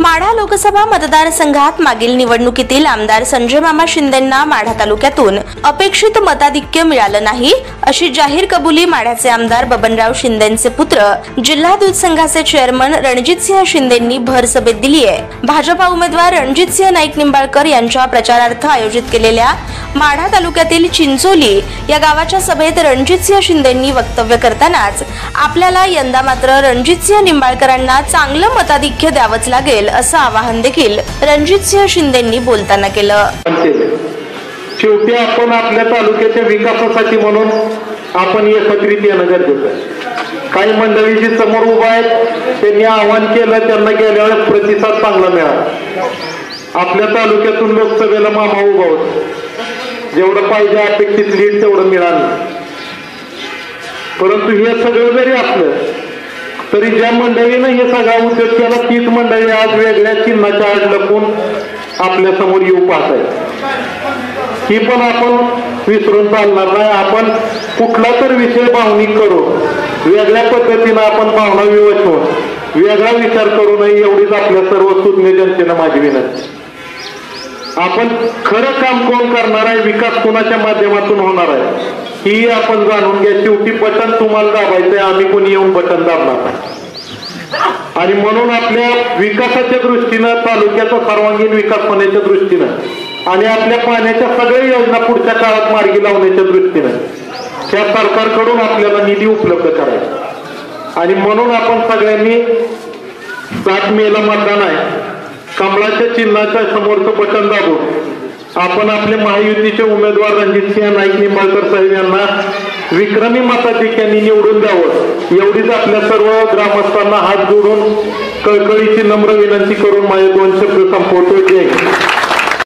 माढा लोकसभा मतदारसंघात मागील निवडणुकीतील आमदार संजय मामा शिंदेंना माढा तालुक्यातून अपेक्षित मताधिक्य मिळालं नाही, अशी जाहीर कबुली माढ्याचे आमदार बबनराव शिंदेंचे पुत्र जिल्हा दूध संघाचे चेअरमन रणजितसिंह शिंदेंनी भर सभेत दिली आहे। भाजपा उमेदवार रणजितसिंह नाईक निंबाळकर यांच्या प्रचारार्थ आयोजित केलेल्या माढा तालुक्यातील चिंचोली या गावाच्या सभेत रणजितसिंह शिंदेंनी वक्तव्य करतानाच आपल्याला यंदा मात्र रणजितसिंह निंबाळकरांना चांगलं मताधिक्य द्यावंच लागेल असं आवाहन देखील रणजितसिंह शिंदेंनी बोलताना केलं। शेवटी आपण आपल्या तालुक्याच्या विकासासाठी म्हणून आपण एकत्रित येणं गरजेचं आहे। काही मंडळी जी समोर उभा आहेत त्यांनी आवाहन केलं, त्यांना गेल्या वेळेस प्रतिसाद चांगला मिळाला। आपल्या तालुक्यातून लोकसभेला मामा उभा होता, जेवढं पाहिजे अपेक्षित लीड तेवढं मिळालं। परंतु हे सगळं जरी असलं तरी ज्या मंडळीनं हे सगळा उद्योग केला तीच मंडळी आज वेगळ्या चिन्हाच्या आड लपून आपल्या समोर येऊ पाहत आहे। ही पण आपण विसरून चालणार नाही। आपण कुठला तर विषय भावनिक करू, वेगळ्या पद्धतीनं आपण भावना विवश होऊन वेगळा विचार करू नये, एवढीच आपल्या सर्व सुज्ञ जनतेनं माझी विनंती। आपण खरं काम कोण करणार आहे, विकास कोणाच्या माध्यमातून होणार आहे ही आपण जाणून घ्या। शेवटी बटन तुम्हाला दाबायचंय, आम्ही कोणी येऊन बटन दाबणार नाही। आणि म्हणून आपल्या विकासाच्या दृष्टीनं, तालुक्याचा सर्वांगीण विकास होण्याच्या दृष्टीनं आणि आपल्या पाण्याच्या सगळ्या योजना पुढच्या काळात मार्गी लावण्याच्या दृष्टीनं त्या सरकारकडून आपल्याला निधी उपलब्ध करायचा। आणि म्हणून आपण सगळ्यांनी 7 मेला मतदान आहे, कमळाच्या चिन्हाच्या समोरचं बटन दाबून आपण आपले महायुतीचे उमेदवार रणजितसिंह नाईक निंबाळकर साहेब यांना विक्रमी मताधिक्याने निवडून द्यावं, एवढीच आपल्या सर्व ग्रामस्थांना हात जोडून कळकळीची नम्र विनंती करून माझे 2 शब्द संपवतो। जय हिंद।